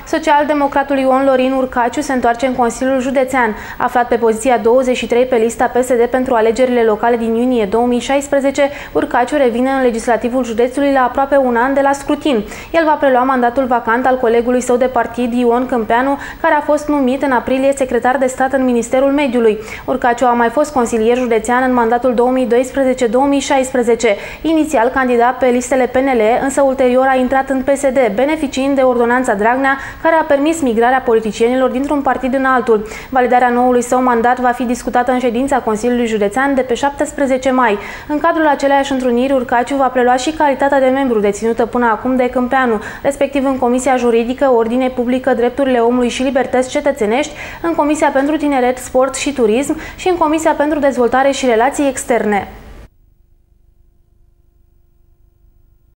Social-democratul Ion Lorin Urcaciu se întoarce în Consiliul Județean. Aflat pe poziția 23 pe lista PSD pentru alegerile locale din iunie 2016, Urcaciu revine în legislativul județului la aproape un an de la scrutin. El va prelua mandatul vacant al colegului său de partid, Ion Câmpeanu, care a fost numit în aprilie secretar de stat în Ministerul Mediului. Urcaciu a mai fost consilier județean în mandatul 2012-2016. Inițial candidat pe listele PNL, însă ulterior a intrat în PSD, beneficiind de ordonanța Dragnea, care a permis migrarea politicienilor dintr-un partid în altul. Validarea noului său mandat va fi discutată în ședința Consiliului Județean de pe 17 mai. În cadrul aceleiași întruniri, Urcaciu va prelua și calitatea de membru deținută până acum de Câmpeanu, respectiv în Comisia Juridică, Ordine Publică, Drepturile Omului și Libertăți Cetățenești, în Comisia pentru Tineret, Sport și Turism și în Comisia pentru Dezvoltare și Relații Externe.